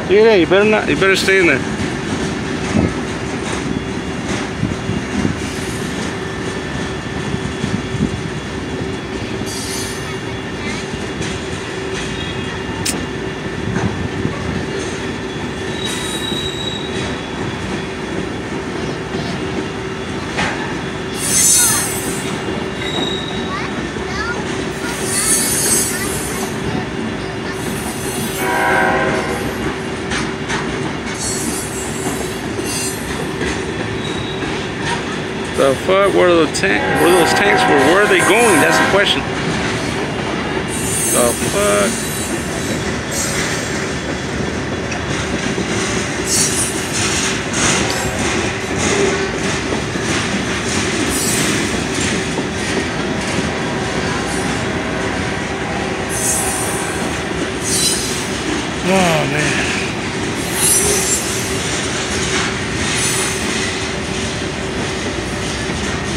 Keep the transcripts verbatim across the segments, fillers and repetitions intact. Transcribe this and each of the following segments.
Yeah, you better not. You better stay in there. The fuck? Where are the tank? Where are those tanks? Where, where are they going? That's the question. The fuck? Oh man.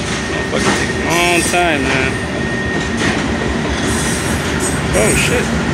Fucking take a long time, man. Oh shit.